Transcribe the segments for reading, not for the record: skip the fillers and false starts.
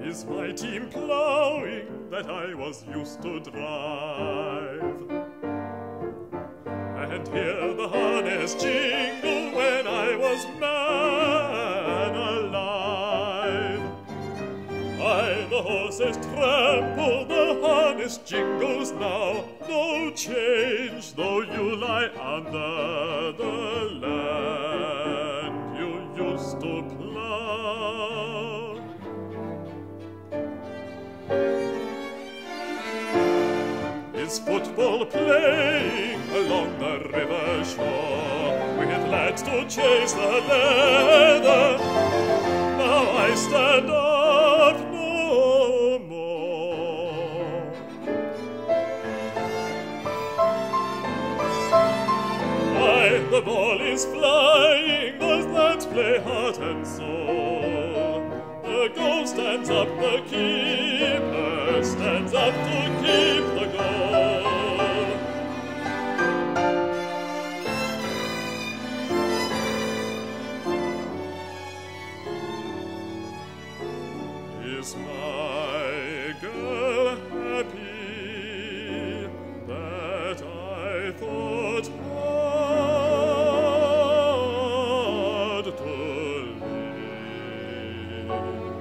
Is my team plowing that I was used to drive? And hear the harness jingle when I was man alive. Aye, the horses trample, the harness jingles now. No change, though you lie under the land you used to plow. Is football playing along the river shore, with lads to chase the leather? Now I stand up no more. Aye, the ball is flying, those lads play heart and soul. The goal stands up, the keeper stands up to keep the goal. Is my girl happy that I thought hard to live?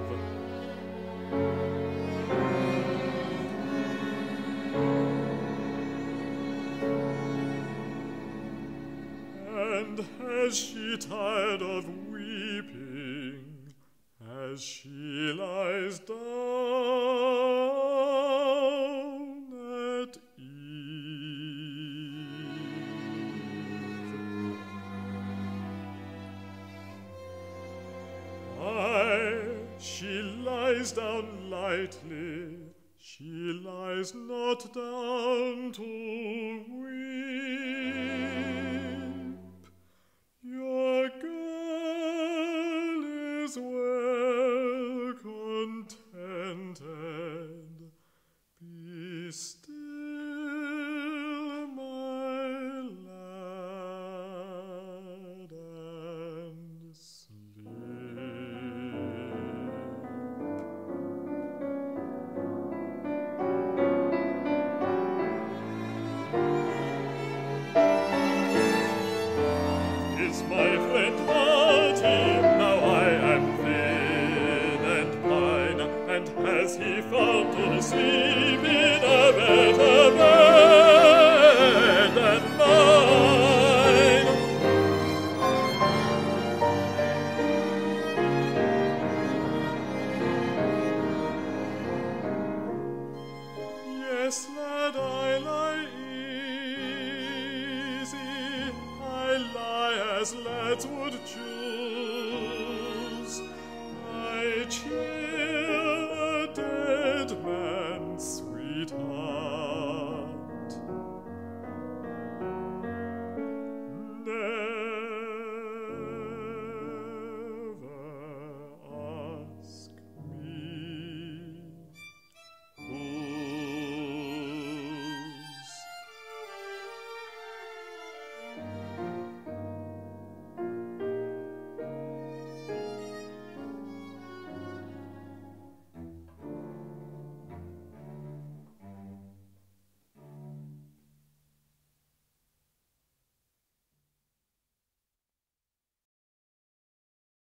And has she tired of weeping as she lies down at eve? Aye, she lies down lightly, she lies not down to weep. Your girl is well contented. Be still, my lad, and sleep. Is my friend hearty? Now I am thin and pine, and has he found to sleep in a better bed than mine? Yes, lad, I lie easy, I lie as lads would choose. I choose